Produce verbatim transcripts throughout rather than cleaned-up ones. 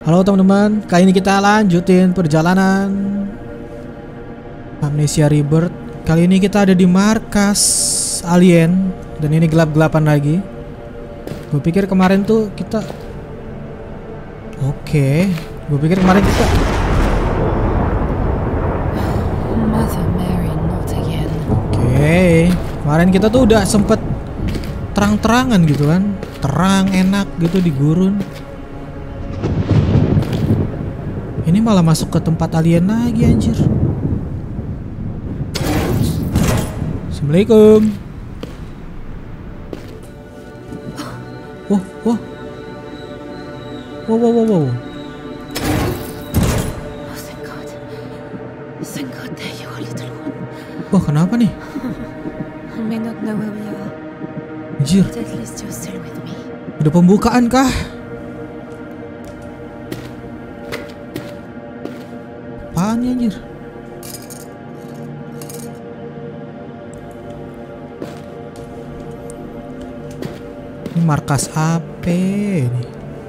Halo teman-teman, kali ini kita lanjutin perjalanan Amnesia Rebirth. Kali ini kita ada di markas alien dan ini gelap-gelapan lagi. Gue pikir kemarin tuh kita Oke, gue pikir kemarin kita Mother Mary, not again. Oke, kemarin kita tuh udah sempet terang-terangan gitu kan, terang enak gitu di gurun. Ini malah masuk ke tempat alien lagi anjir. Assalamualaikum. Oh, oh. Wow, wow, wow, wow. Oh, thank God. Thank God there you are, little one. Wah, kenapa nih? I may not know where we are, Anjir, but at least you're still with me. ada pembukaan kah? Apaan ya anjir? Ini markas apa ini?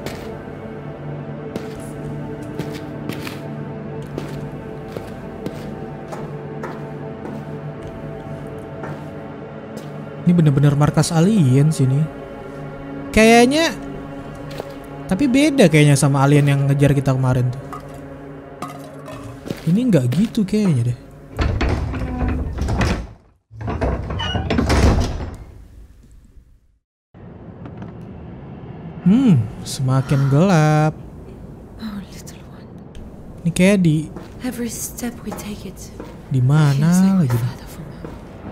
Ini bener-bener markas alien sini. Kayaknya, tapi beda kayaknya sama alien yang ngejar kita kemarin tuh. Ini nggak gitu kayaknya deh. Hmm, semakin gelap. Oh, little one. Ini kayak di Every step we take it di feels mana like lagi? we're further from home.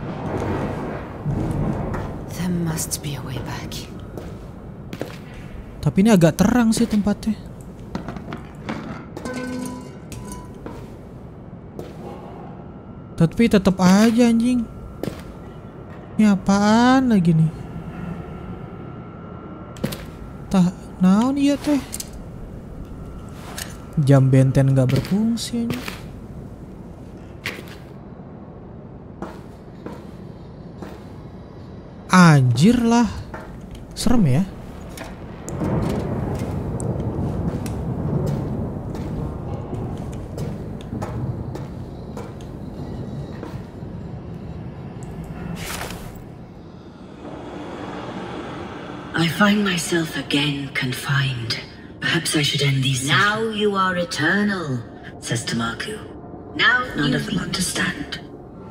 There must be a way back. Tapi ini agak terang sih tempatnya. Tapi tetap aja anjing. Ini apaan lagi nih? Tah, naon iya teh? Jam benten nggak berfungsi anjing. Anjir lah. Serem ya. I find myself again confined. Perhaps I should end these. Now you are eternal, Says Tamaku. now None you of them understand.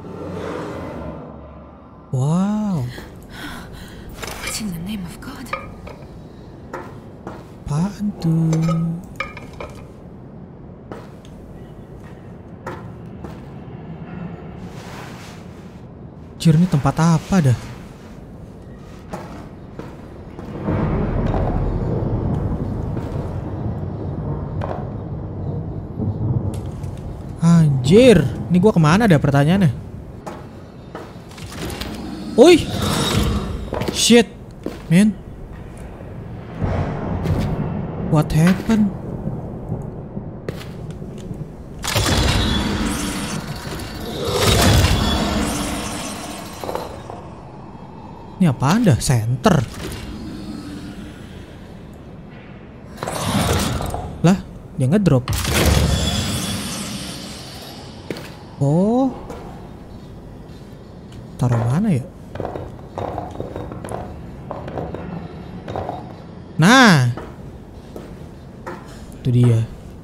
Wow. What in the name of God? Apaan tuh? Anjir, ini tempat apa dah? Anjir, ini gua kemana dah pertanyaannya? Oi, shit, man, what happened? Ini apaan dah? Center. Lah, dia ngedrop. Oh, taruh mana ya? Nah, itu dia.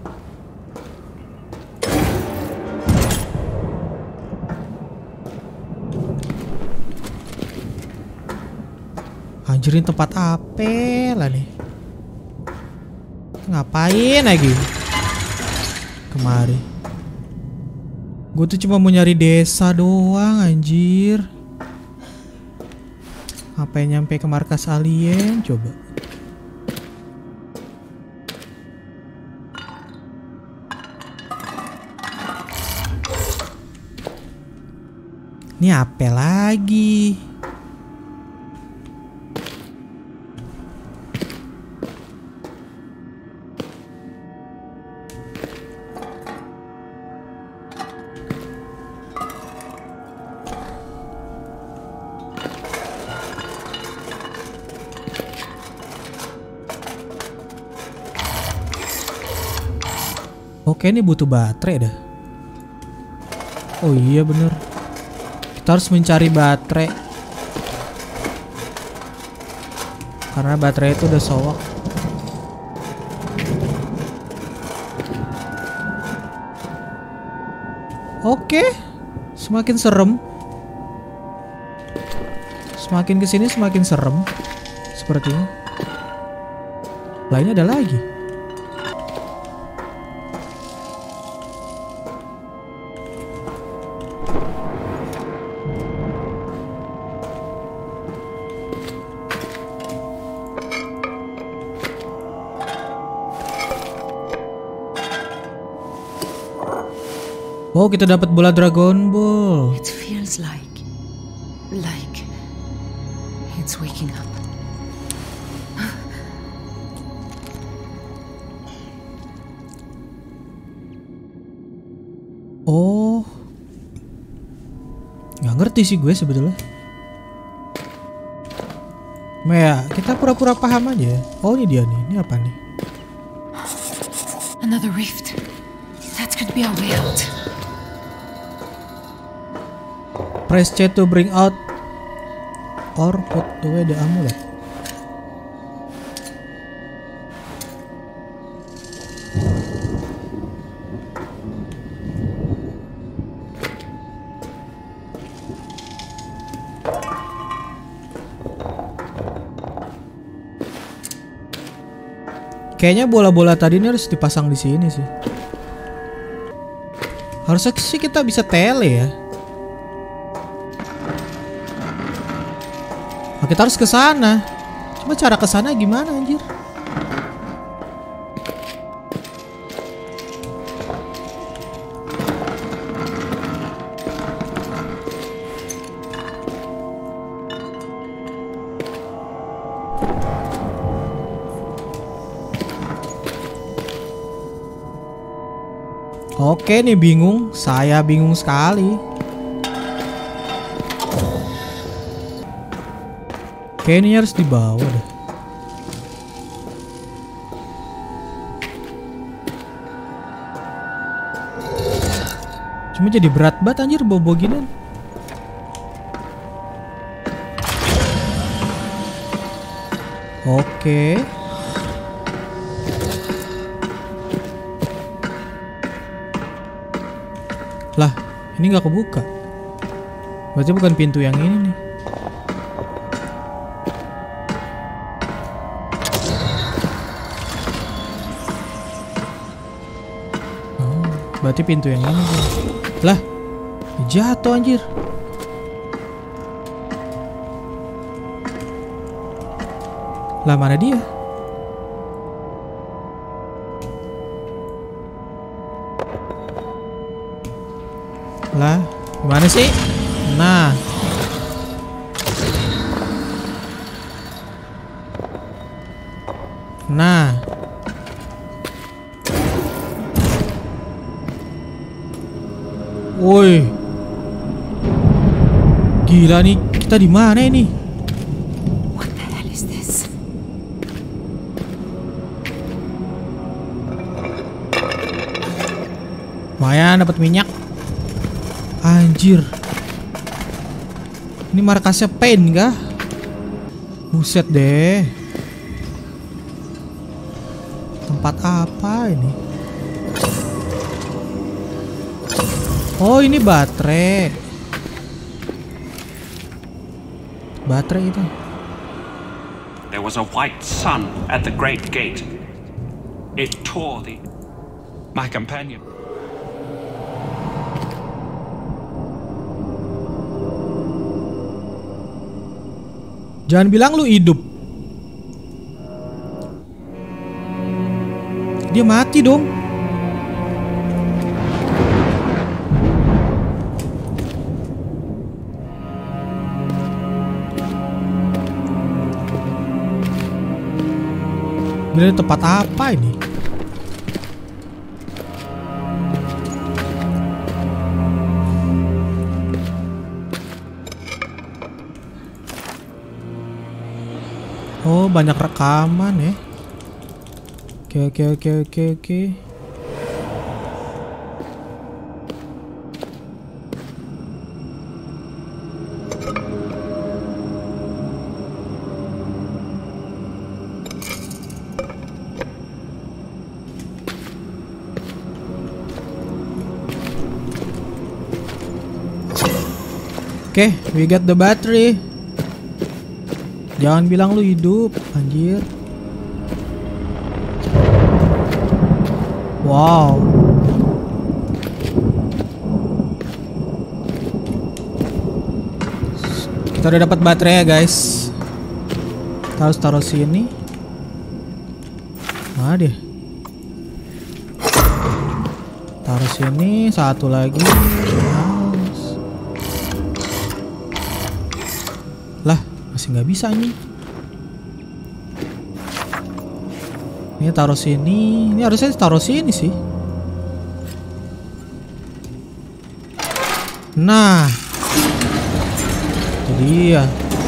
Anjir, ini tempat apa lah nih? Ngapain lagi kemari? Gue tuh cuma mau nyari desa doang anjir. Apa yang nyampe ke markas alien coba? Ini apa lagi? Kayak ini butuh baterai dah. Oh iya bener. Kita harus mencari baterai. Karena baterai itu udah sowak. Oke, semakin serem. Semakin kesini semakin serem. Sepertinya. Lainnya ada lagi. Oh, kita dapat bola Dragon Ball. It feels like, like it's waking up. Oh, nggak ngerti sih gue sebetulnya. Maya, kita pura-pura paham aja. Oh, ini dia nih. Ini apa nih? Another rift. That could be our way out. Press C to bring out or put away the amulet. Kayaknya bola-bola tadi ini harus dipasang di sini sih. Harusnya sih kita bisa tele ya. Nah, kita harus ke sana. Cuma cara ke sana gimana anjir? Oke nih bingung, saya bingung sekali. Kayaknya harus dibawa deh. Cuma jadi berat banget anjir bawa ginian. Oke. Lah, ini nggak kebuka. Berarti bukan pintu yang ini nih. Oh, berarti pintu yang ini nih. Lah, jatuh anjir. Lah, mana dia? Lah, gimana sih? Nah. Nah. Woi. Gila nih, kita di mana ini? What the hell is this? Lumayan dapat minyak. Anjir. Ini markasnya Pain kah? Buset deh. Tempat apa ini? Oh, ini baterai. Baterai itu. There was a white sun at the great gate. It tore the... my companion. Jangan bilang lu hidup. Dia mati dong. Ini tempat apa ini? Oh, banyak rekaman ya. Oke, oke, oke, oke, oke. Oke, okay, we got the battery. Jangan bilang lu hidup, anjir. Wow. Kita udah dapat baterai ya guys. Kita harus taruh sini. Mana dia? Taruh sini, satu lagi. Nice. Lah, masih nggak bisa nih. Ini taruh sini. Ini harusnya taruh sini sih. Nah, itu dia.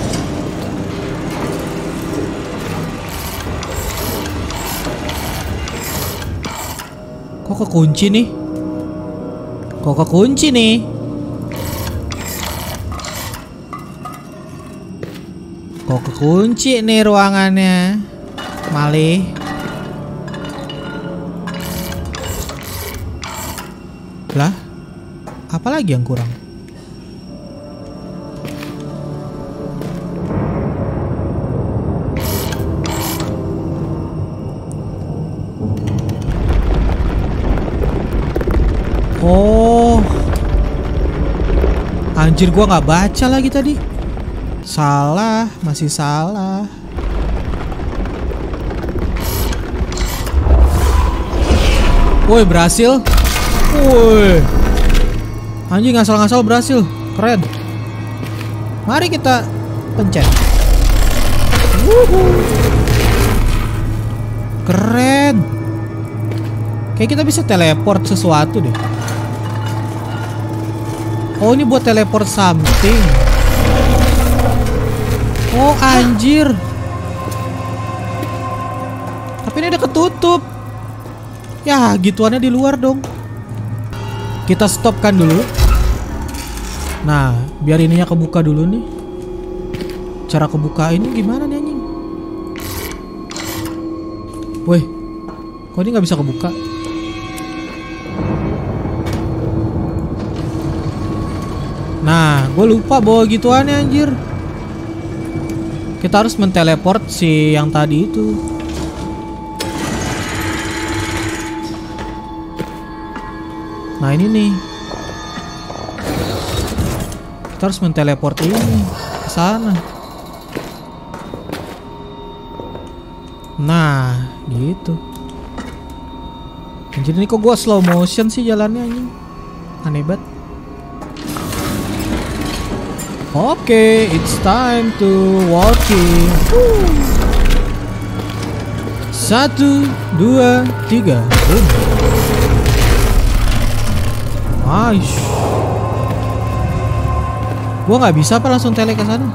Kok kekunci nih? Kok kekunci nih? Kok kekunci nih ruangannya? Malih. Lah, apa lagi yang kurang? Oh, anjir, gua nggak baca lagi tadi. Salah, masih salah. Woi, berhasil. Woi, anjing, ngasal-ngasal berhasil. Keren. Mari kita pencet. Wuhu. Keren. Kayak kita bisa teleport sesuatu deh. Oh, ini buat teleport something. Oh, anjir. Tapi ini udah ketutup. Ya, gituannya di luar dong. Kita stopkan dulu. Nah, biar ininya kebuka dulu nih. Cara kebuka ini gimana nih anjing? Woi, kok ini nggak bisa kebuka? Nah, gue lupa bawa gituannya anjir. Kita harus menteleport si yang tadi itu. Nah, ini nih. Kita harus menteleport ini ke sana. Nah, gitu. Anjir, ini kok gue slow motion sih jalannya anjing. Aneh banget. Oke, okay, it's time to walking. Woo. Satu, dua, tiga. Boom. Nice. Gua nggak bisa apa langsung tele ke sana.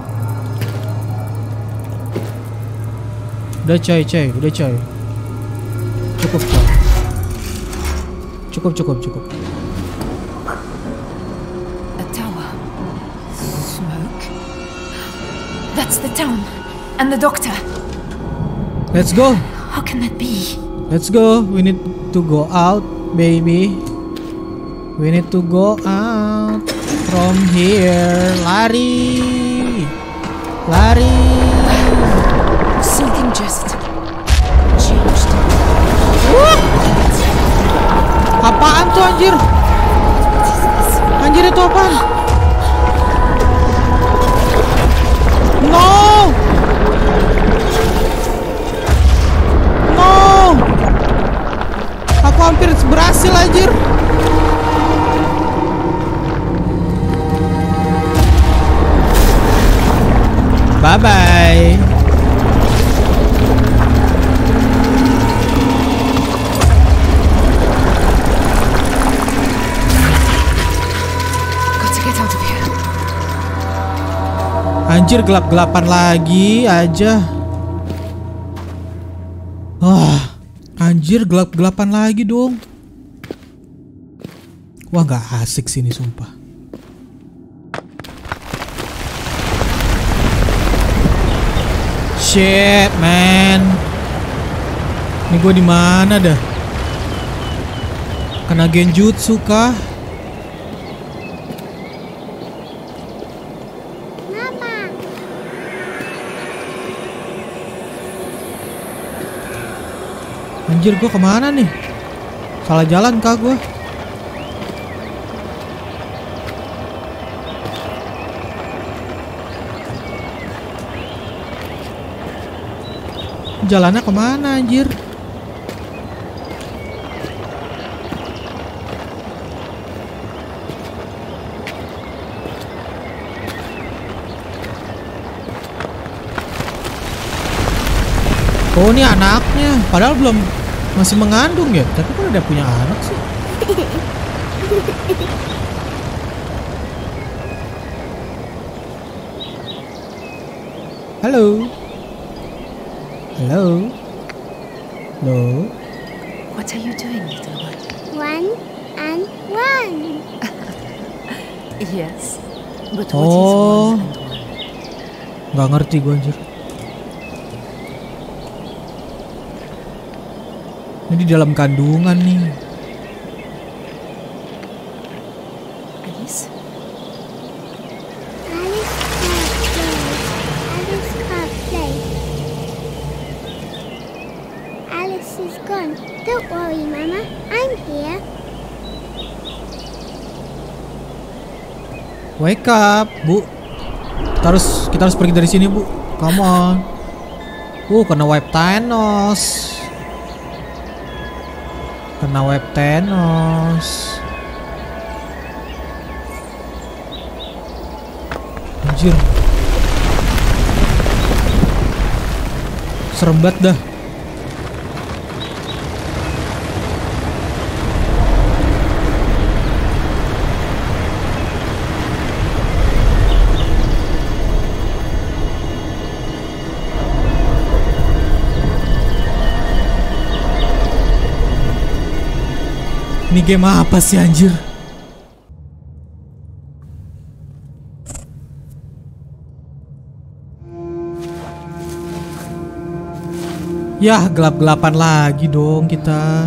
Udah coy, coy, udah coy. Cukup coy. Cukup, cukup, cukup. That's the town and the doctor. Let's go. How can that be? Let's go. We need to go out, baby. We need to go out from here. Lari, lari. Something just changed. Wah! Apaan tuh anjir? Anjir, itu apaan? No! No! Aku hampir berhasil anjir. Bye bye. Got to get out of here. Anjir, gelap-gelapan lagi aja. Wah, anjir, gelap-gelapan lagi dong. Wah, gak asik sini sumpah. Shit, man. Ini gue di mana dah? Kena genjutsu kah? Kenapa? Anjir, gua kemana nih? Salah jalan kah gua? Jalannya kemana anjir? Oh, ini anaknya. Padahal belum, masih mengandung ya. Tapi kan udah punya anak sih. Halo. Halo. Halo. What are you doing, little one? One and one. Yes. But what Oh. is one and one? Nggak ngerti gue anjir. Ini di dalam kandungan nih. Alice? Alice can't play. Alice can't play. Alice is gone. Don't worry, Mama. I'm here. Wake up, Bu. Kita harus kita harus pergi dari sini, Bu. Come on. Uh, kena wipe Thanos. Kena wipe Thanos. Anjir. Serem banget dah. Ini game apa sih anjir? Yah, gelap-gelapan lagi dong kita.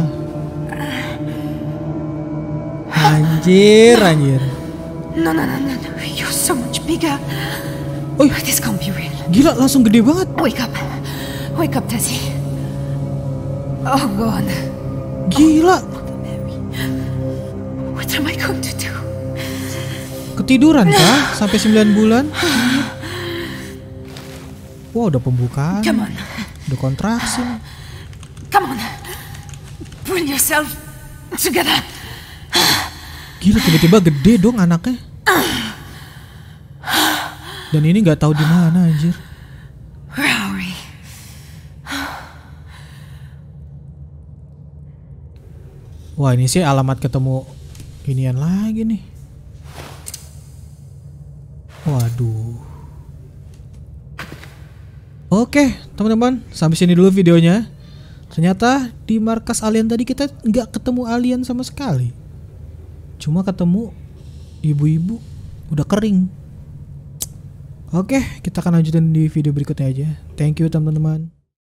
Anjir, anjir. No, no, no, no, no. You're so much bigger. Oi, This can't be real. gila, langsung gede banget. Wake up. Wake up, Tessie. Oh, God. Gila, What am I going to do? ketiduran kah sampai sembilan bulan? Wah, udah pembukaan. Come on. Udah kontraksi. Come on. Pull yourself together. Gila, tiba-tiba gede dong anaknya. Dan ini nggak tahu di mana anjir. Where are we? Wah, ini sih alamat ketemu inian lagi nih. Waduh. Oke, teman-teman, sampai sini dulu videonya. Ternyata di markas alien tadi kita nggak ketemu alien sama sekali. Cuma ketemu ibu-ibu udah kering. Oke, kita akan lanjutin di video berikutnya aja. Thank you teman-teman.